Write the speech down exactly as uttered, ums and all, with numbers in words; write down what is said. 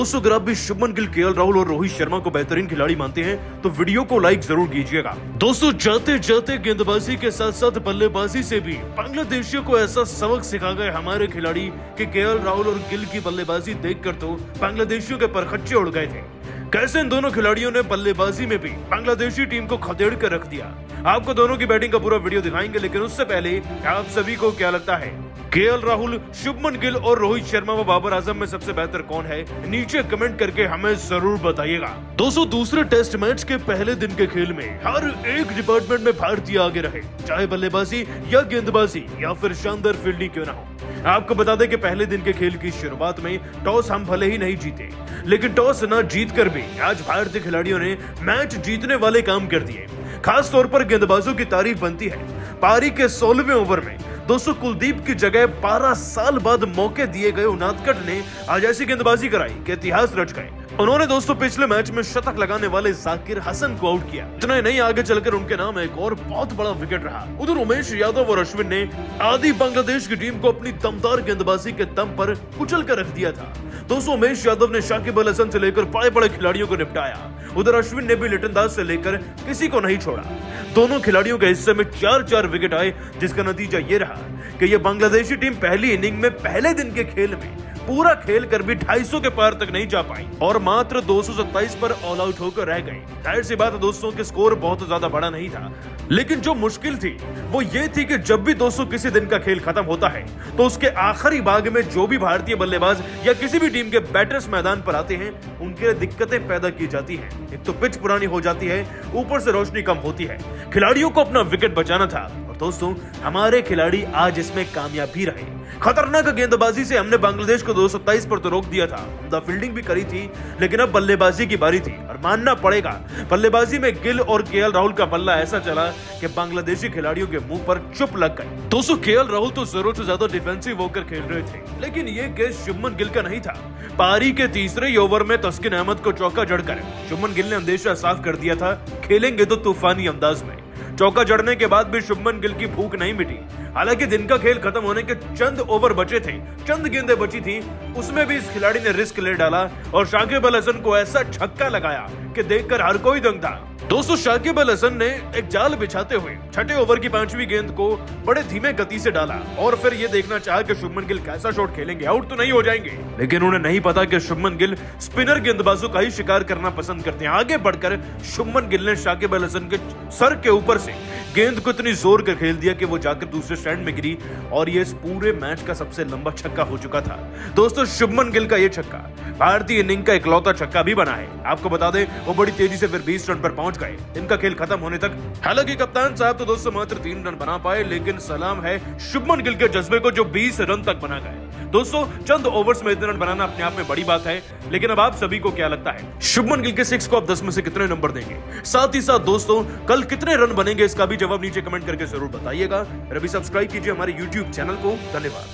दोस्तों अगर आप भी शुभमन गिल, केएल राहुल और रोहित शर्मा को बेहतरीन खिलाड़ी मानते हैं तो वीडियो को लाइक जरूर कीजिएगा। दोस्तों जाते जाते गेंदबाजी के साथ साथ बल्लेबाजी से भी बांग्लादेशियों को ऐसा सबक सिखा गए हमारे खिलाड़ी कि केएल राहुल और गिल की बल्लेबाजी देखकर तो बांग्लादेशियों के परखच्चे उड़ गए थे। कैसे इन दोनों खिलाड़ियों ने बल्लेबाजी में भी बांग्लादेशी टीम को खदेड़ कर रख दिया। आपको दोनों की बैटिंग का पूरा वीडियो दिखाएंगे, लेकिन उससे पहले आप सभी को क्या लगता है केएल राहुल, शुभमन गिल और रोहित शर्मा व बाबर आजम में सबसे बेहतर कौन है? नीचे कमेंट करके हमें जरूर बताइएगा। दोस्तों दूसरे टेस्ट मैच के पहले दिन के खेल में हर एक डिपार्टमेंट में भारतीय आगे रहे, चाहे बल्लेबाजी या गेंदबाजी या फिर शानदार फील्डिंग क्यों ना हो। आपको बता दें कि पहले दिन के खेल की शुरुआत में टॉस हम भले ही नहीं जीते, लेकिन टॉस न जीत कर भी आज भारतीय खिलाड़ियों ने मैच जीतने वाले काम कर दिए। खास तौर पर गेंदबाजों की तारीफ बनती है। पारी के सोलहवें ओवर में दोस्तों कुलदीप की जगह बारह साल बाद मौके दिए गए उनादकट ने आज ऐसी गेंदबाजी कराई कि इतिहास रच गए। उन्होंने दोस्तों पिछले मैच में शतक लगाने वाले जाकिर हसन को आउट किया। इतना ही नहीं, आगे चलकर उनके नाम एक और बहुत बड़ा विकेट रहा। उधर उमेश यादव और अश्विन ने आधी बांग्लादेश की टीम को अपनी दमदार गेंदबाजी के दम पर कुचल कर रख दिया था। दोस्तों उमेश यादव ने शाकिब अल हसन से लेकर बड़े बड़े खिलाड़ियों को निपटाया। उधर अश्विन ने भी लिटन दास से लेकर किसी को नहीं छोड़ा। दोनों खिलाड़ियों के हिस्से में चार चार विकेट आए, जिसका नतीजा ये रहा कि ये बांग्लादेशी टीम पहली इनिंग में पहले दिन के खेल में पूरा खेल कर भी ढाई सौ के पार तक नहीं जा पाई और मात्र दो सौ सत्ताईस पर ऑल आउट होकर रह गई। जाहिर सी बात है दोस्तों के स्कोर बहुत ज्यादा बड़ा नहीं था, लेकिन जो मुश्किल थी वो ये थी कि जब भी दोस्तों किसी दिन का खेल खत्म होता है तो उसके आखिरी भाग में जो भी भारतीय बल्लेबाज या किसी भी टीम के बैटर्स मैदान पर आते हैं उनके लिए दिक्कतें पैदा की जाती हैं। एक तो पिच पुरानी हो जाती है, ऊपर से रोशनी कम होती है। खिलाड़ियों को अपना विकेट बचाना था और दोस्तों हमारे खिलाड़ी आज इसमें कामयाब भी रहे। खतरनाक गेंदबाजी से हमने बांग्लादेश को दो सौ सत्ताईस पर तो रोक दिया था, उम्दा फील्डिंग भी करी थी, लेकिन अब बल्लेबाजी की बारी थी और मानना पड़ेगा बल्लेबाजी में गिल और केएल राहुल का बल्ला ऐसा चला कि बांग्लादेशी खिलाड़ियों के मुंह पर चुप लग गई। दोस्तों केएल राहुल तो जरूरत से ज्यादा डिफेंसिव होकर खेल रहे थे, लेकिन ये केस शुभमन गिल का नहीं था। पारी के तीसरे ओवर में तस्किन अहमद को चौका जड़कर शुभमन गिल ने अंदेशा साफ कर दिया था, खेलेंगे तो तूफानी अंदाज में। चौका जड़ने के बाद भी शुभमन गिल की भूख नहीं मिटी। हालांकि दिन का खेल खत्म होने के चंद ओवर बचे थे, चंद गेंदें बची थी, उसमें भी इस खिलाड़ी ने रिस्क ले डाला और शाकिब अल हसन को ऐसा छक्का लगाया कि देखकर हर कोई दंग था। दोस्तों शाकिब अल हसन ने एक जाल बिछाते हुए छठे ओवर की पांचवी गेंद को बड़े धीमे गति से डाला और फिर ये देखना चाहा कि शुभमन गिल कैसा शॉट खेलेंगे, आउट तो नहीं हो जाएंगे। लेकिन उन्हें नहीं पता कि शुभमन गिल स्पिनर गेंदबाजों का ही शिकार करना पसंद करते हैं। आगे बढ़कर शुभमन गिल ने शाकिब अल हसन के सर के ऊपर से गेंद को इतनी जोर कर खेल दिया कि वो जाकर दूसरे स्टैंड में गिरी और ये इस पूरे मैच का सबसे लंबा छक्का हो चुका था। दोस्तों शुभमन गिल का ये छक्का भारतीय इनिंग का इकलौता छक्का भी बना है। आपको बता दें वो बड़ी तेजी से फिर बीस रन पर पहुंच गए इनका खेल खत्म होने तक। हालांकि कप्तान साहब तो दोस्तों मात्र तीन रन बना पाए, लेकिन सलाम है शुभमन गिल के जज्बे को जो बीस रन तक बना गए। दोस्तों चंद ओवर्स में इतने रन बनाना अपने आप में बड़ी बात है, लेकिन अब आप सभी को क्या लगता है शुभमन गिल के सिक्स को आप दस में से कितने नंबर देंगे? साथ ही साथ दोस्तों कल कितने रन बनेंगे इसका भी जवाब नीचे कमेंट करके जरूर बताइएगा। अभी सब्सक्राइब कीजिए हमारे यूट्यूब चैनल को। धन्यवाद।